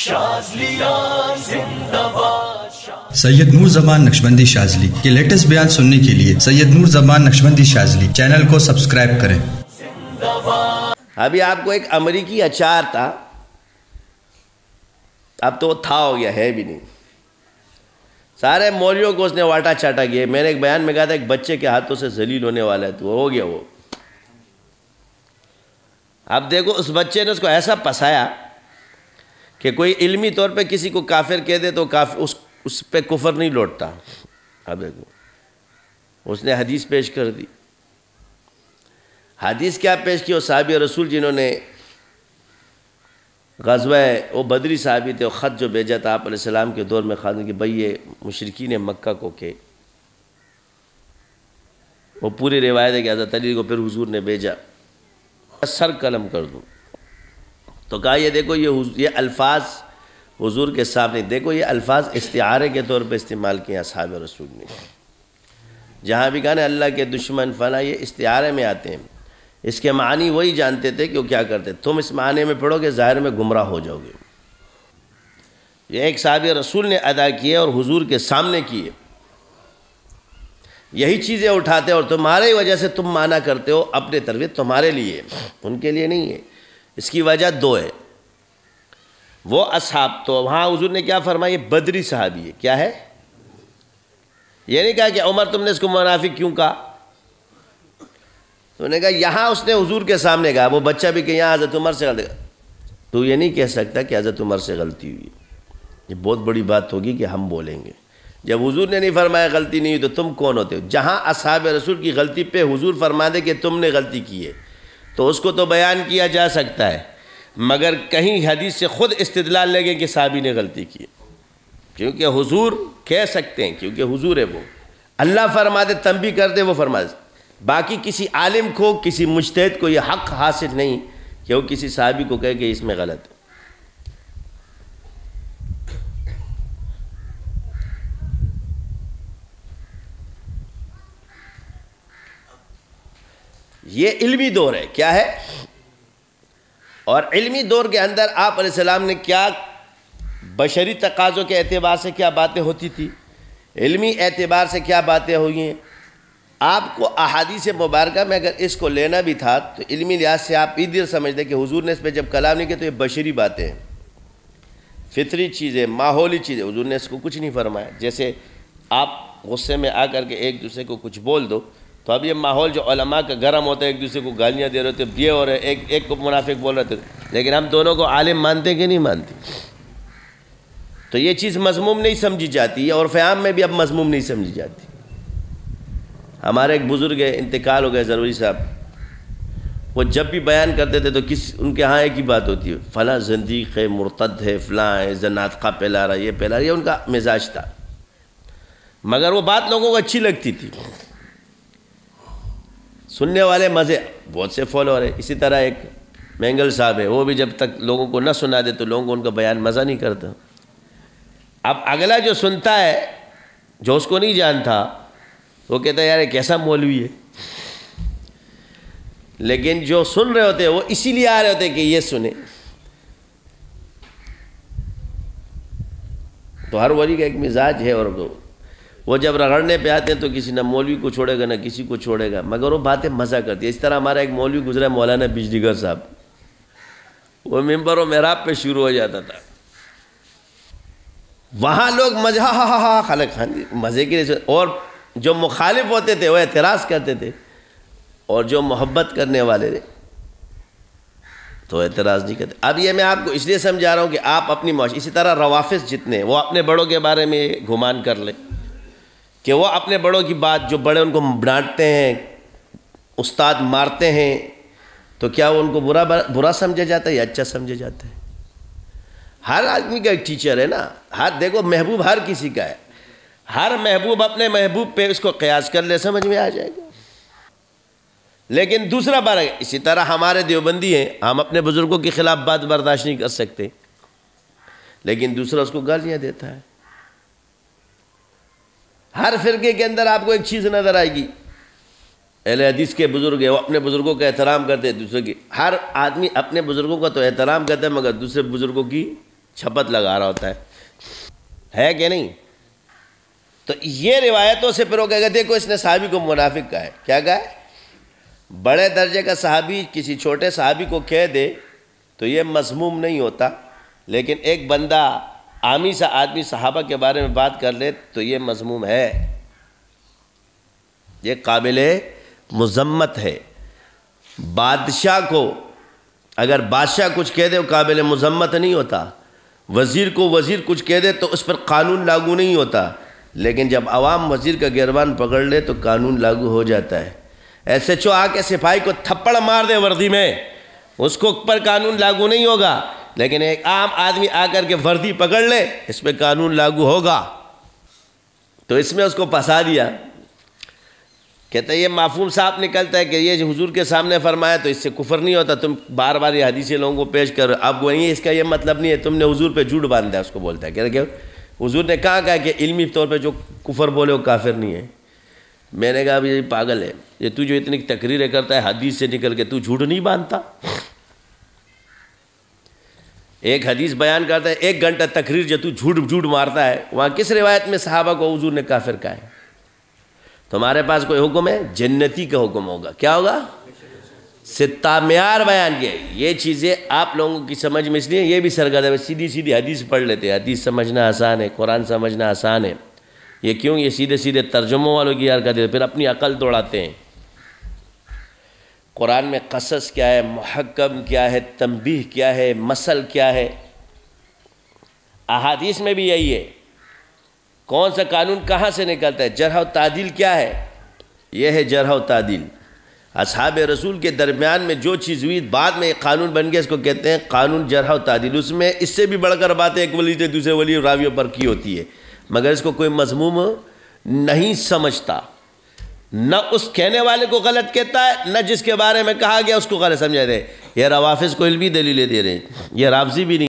سید نور زمان نقشبندی شاذلی کے لیٹسٹ بیان سننے کے لیے سید نور زمان نقشبندی شاذلی چینل کو سبسکرائب کریں۔ ابھی آپ کو ایک امریکی اچار تھا، اب تو وہ تھا ہو گیا، ہے بھی نہیں۔ سارے مولویوں کو اس نے واٹا چاٹا کیا۔ میں نے ایک بیان میں کہا تھا ایک بچے کے ہاتھوں سے ذلیل ہونے والا ہے، تو وہ ہو گیا وہ۔ اب دیکھو اس بچے نے اس کو ایسا پسایا کہ کوئی علمی طور پہ کسی کو کافر کہہ دے تو اس پہ کفر نہیں لوٹتا۔ اب دیکھو اس نے حدیث پیش کر دی۔ حدیث کیا پیش کی؟ وہ صحابی رسول جنہوں نے غزوہ وہ بدری صحابی تھے، وہ خط جو بھیجا تھا آپ علیہ السلام کے دور میں خاص کہ بھئی یہ مشرکین مکہ کو کہ وہ پوری روایت ہے کہ حضرت علی کو پھر حضور نے بھیجا سر قلم کر دوں، تو کہا یہ دیکھو یہ الفاظ حضور کے سامنے دیکھو، یہ الفاظ استعارے کے طور پہ استعمال کیے اصحاب رسول نے۔ جہاں بھی کہا نا اللہ کے دشمن فلاں، یہ استعارے میں آتے ہیں، اس کے معنی وہی جانتے تھے کہ وہ کیا کرتے۔ تم اس معنی میں پڑھو گے ظاہر میں گمراہ ہو جاؤ گے۔ یہ ایک صحابی رسول نے ادا کیے اور حضور کے سامنے کیے، یہی چیزیں اٹھاتے اور تمہاری وجہ سے تم مانا کرتے ہو اپنے طرف، تمہارے لیے، ان کے لیے نہیں ہے۔ اس کی وجہ دو ہے۔ وہ اصحاب تو وہاں حضور نے کیا فرمایا؟ یہ بدری صحابی ہے۔ کیا ہے؟ یہ نہیں کہا کہ عمر تم نے اس کو منافق کیوں کہا، تو نے کہا یہاں اس نے حضور کے سامنے کہا، وہ بچہ بھی کہ یہاں حضرت عمر سے غلطی، تو یہ نہیں کہہ سکتا کہ حضرت عمر سے غلطی ہوئی۔ یہ بہت بڑی بات ہوگی کہ ہم بولیں گے جب حضور نے نہیں فرمایا غلطی نہیں ہوئی تو تم کون ہوتے ہو؟ جہاں اصحاب رسول کی غلطی پہ حضور فرما دے کہ تم نے غلطی کی ہے تو اس کو تو بیان کیا جا سکتا ہے، مگر کہیں حدیث سے خود استدلال لگے کہ صحابی نے غلطی کی ہے، کیونکہ حضور کہہ سکتے ہیں، کیونکہ حضور ہے، وہ اللہ فرما دے تنبیہ کر دے وہ فرما دے۔ باقی کسی عالم کو، کسی مجتہد کو یہ حق حاصل نہیں کہ وہ کسی صحابی کو کہے کہ اس میں غلط ہے۔ یہ علمی دور ہے، کیا ہے؟ اور علمی دور کے اندر آپ علیہ السلام نے کیا بشری تقاضوں کے اعتبار سے کیا باتیں ہوتی تھی، علمی اعتبار سے کیا باتیں ہوئی ہیں۔ آپ کو احادیث مبارکہ میں اگر اس کو لینا بھی تھا تو علمی لحاظ سے آپ ادھر سمجھتے کہ حضور نے اس پہ جب کلام نہیں کیا تو یہ بشری باتیں ہیں، فطری چیزیں، ماحولی چیزیں، حضور نے اس کو کچھ نہیں فرمایا۔ جیسے آپ غصے میں آ کر کے ایک دوسرے کو کچھ بول دو تو اب یہ ماحول جو علماء کا گرم ہوتا ہے، ایک دوسرے کو گالیاں دے رہے ہوتے، یہ ہو رہے، ایک کو منافق بول رہے تھے، لیکن ہم دونوں کو عالم مانتے کہ نہیں مانتے؟ تو یہ چیز مذموم نہیں سمجھی جاتی ہے، اور فہام میں بھی اب مذموم نہیں سمجھی جاتی۔ ہمارے ایک بزرگ انتقال ہو گئے ضروری صاحب، وہ جب بھی بیان کرتے تھے تو ان کے ہاں ایک ہی بات ہوتی ہے، فلاں زندیق ہے، مرتد ہے، فلاں ہے، زنادقہ پھیلا رہا، یہ پھیلا رہا، یہ ان کا مزاج تھا، مگر وہ بات لوگوں کو اچھی لگتی تھی، سننے والے مزے، بہت سے فالوور ہیں۔ اسی طرح ایک مینگل صاحب ہے، وہ بھی جب تک لوگوں کو نہ سنا دے تو لوگوں کو ان کا بیان مزہ نہیں کرتا۔ اب اگلا جو سنتا ہے، جو اس کو نہیں جانتا، وہ کہتا ہے یار یہ کیسا مولوی ہے، لیکن جو سن رہے ہوتے ہیں وہ اسی لیے آ رہے ہوتے ہیں کہ یہ سنیں۔ تو ہر ولی کا ایک مزاج ہے، اور وہ جب رگڑنے پہ آتے ہیں تو کسی نہ مولوی کو چھوڑے گا نہ کسی کو چھوڑے گا، مگر وہ باتیں مزہ کرتی ہے۔ اس طرح ہمارا ایک مولوی گزرا مولانا بجلیگر صاحب، وہ ممبر و محراب پہ شروع ہو جاتا تھا، وہاں لوگ مزہ خلق خان مزے کے لیے، اور جو مخالف ہوتے تھے وہ اعتراض کرتے تھے، اور جو محبت کرنے والے تھے تو اعتراض نہیں کرتے۔ اب یہ میں آپ کو اس لیے سمجھا رہا ہوں کہ آپ اپنی معاشرے، اسی طرح روافظ جتنے وہ اپنے بڑوں کے بارے میں گمان کر لیں کہ وہ اپنے بڑوں کی بات، جو بڑے ان کو ڈانٹتے ہیں، استاد مارتے ہیں، تو کیا وہ ان کو برا سمجھا جاتا ہے یا اچھا سمجھا جاتا ہے؟ ہر آدمی کا ایک ٹیچر ہے نا، دیکھو محبوب ہر کسی کا ہے، ہر محبوب اپنے محبوب پہ اس کو قیاس کر لے، سمجھ میں آ جائے گا۔ لیکن دوسرا بار اسی طرح ہمارے دیوبندی ہیں، ہم اپنے بزرگوں کے خلاف بات برداشت نہیں کر سکتے، لیکن دوسرا اس کو گالیاں دیتا ہے۔ ہر فرقے کے اندر آپ کو ایک چیز نظر آئے گی، اہل حدیث کے بزرگ ہیں وہ اپنے بزرگوں کا احترام کرتے ہیں، دوسرے کی، ہر آدمی اپنے بزرگوں کا تو احترام کرتا ہے مگر دوسرے بزرگوں کی چھپت لگا رہا ہوتا ہے کہ نہیں؟ تو یہ روایتوں سے پھر وہ کہے گا دیکھو اس نے صحابی کو منافق کہا ہے. کیا کہا ہے؟ بڑے درجے کا صحابی کسی چھوٹے صحابی کو کہہ دے تو یہ مذموم نہیں ہوتا، لیکن ایک بندہ عامی سا آدمی صحابہ کے بارے میں بات کر لے تو یہ مذموم ہے، یہ قابل مذمت ہے. بادشاہ کو اگر بادشاہ کچھ کہہ دے وہ قابل مذمت نہیں ہوتا، وزیر کو وزیر کچھ کہہ دے تو اس پر قانون لاگو نہیں ہوتا، لیکن جب عوام وزیر کا گربان پکڑ لے تو قانون لاگو ہو جاتا ہے. ایس ایچ او آ کے سپاہی کو تھپڑ مار دے وردی میں، اس کو پر قانون لاگو نہیں ہوگا، لیکن ایک عام آدمی آ کر کے وردی پکڑ لے اس پہ قانون لاگو ہوگا. تو اس میں اس کو پھنسا دیا. کہتا ہے یہ مفہوم صاحب نکلتا ہے کہ یہ حضور کے سامنے فرمایا تو اس سے کفر نہیں ہوتا، تم بار بار یہ حدیثیں لوگوں کو پیش کر، اب وہیں اس کا یہ مطلب نہیں ہے تم نے حضور پہ جھوٹ باندھا ہے. اس کو بولتا ہے کہ حضور نے کہا کہ علمی طور پہ جو کفر بولے وہ کافر نہیں ہے. میں نے کہا یہ پاگل ہے، یہ تو جو اتنی تقریریں کرتا ہے حدیث سے نکل کے تو جھوٹ نہیں باندھتا. ایک حدیث بیان کرتا ہے 1 گھنٹہ تقریر جو تو جھوٹ مارتا ہے، وہاں کس روایت میں صحابہ کو حضور نے کافر کہا ہے؟ تمہارے پاس کوئی حکم ہے؟ جنتی کا حکم ہوگا. کیا ہوگا؟ ستہ معیار بیان کیا. یہ چیزیں آپ لوگوں کی سمجھ میں اس لیے یہ بھی سرگردہ ہے، سیدھی حدیث پڑھ لیتے ہیں، حدیث سمجھنا آسان ہے، قرآن سمجھنا آسان ہے. یہ کیوں؟ یہ سیدھے ترجموں والوں کی حرکت ہے، پھر اپنی عقل دوڑاتے ہیں. قرآن میں قصص کیا ہے، محکم کیا ہے، تنبیہ کیا ہے، مثل کیا ہے. احادیث میں بھی یہی ہے، کون سا قانون کہاں سے نکلتا ہے. جرح و تعدیل کیا ہے؟ یہ ہے جرح و تعدیل. اصحاب رسول کے درمیان میں جو چیز ہوئی بعد میں ایک قانون بن گیا، اس کو کہتے ہیں قانون جرح و تعدیل. اس میں اس سے بھی بڑھ کر باتیں ایک ولی سے دوسرے ولی راویوں پر کی ہوتی ہے، مگر اس کو کوئی مذموم نہیں سمجھتا. نہ اس کہنے والے کو غلط کہتا ہے، نہ جس کے بارے میں کہا گیا اس کو غلط سمجھا دے. یہ روافظ کو علمی دلیلیں دے رہے ہیں، یہ رافضی بھی نہیں.